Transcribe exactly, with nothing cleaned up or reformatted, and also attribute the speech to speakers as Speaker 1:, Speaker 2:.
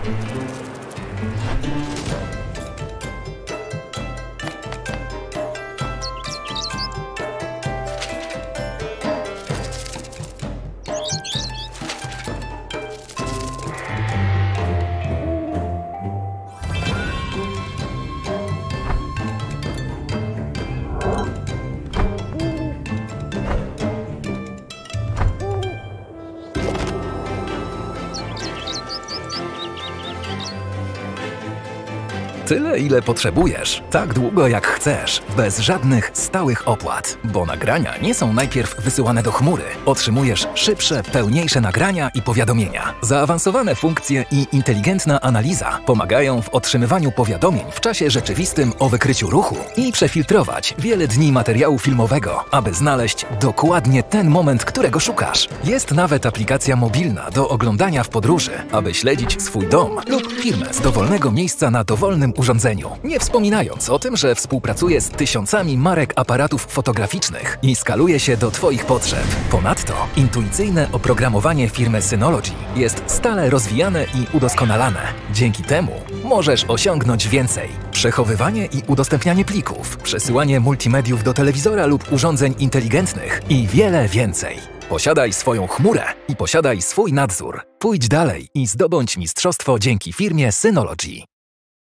Speaker 1: Tyle, ile potrzebujesz, tak długo jak chcesz, bez żadnych stałych opłat. Bo nagrania nie są najpierw wysyłane do chmury. Otrzymujesz szybsze, pełniejsze nagrania i powiadomienia. Zaawansowane funkcje i inteligentna analiza pomagają w otrzymywaniu powiadomień w czasie rzeczywistym o wykryciu ruchu i przefiltrować wiele dni materiału filmowego, aby znaleźć dokładnie ten moment, którego szukasz. Jest nawet aplikacja mobilna do oglądania w podróży, aby śledzić swój dom lub firmę z dowolnego miejsca na dowolnym urządzeniu. Nie wspominając o tym, że współpracuje z tysiącami marek aparatów fotograficznych i skaluje się do Twoich potrzeb. Ponadto intuicyjne oprogramowanie firmy Synology jest stale rozwijane i udoskonalane. Dzięki temu możesz osiągnąć więcej. Przechowywanie i udostępnianie plików, przesyłanie multimediów do telewizora lub urządzeń inteligentnych i wiele więcej. Posiadaj swoją chmurę i posiadaj swój nadzór. Pójdź dalej i zdobądź mistrzostwo dzięki firmie Synology.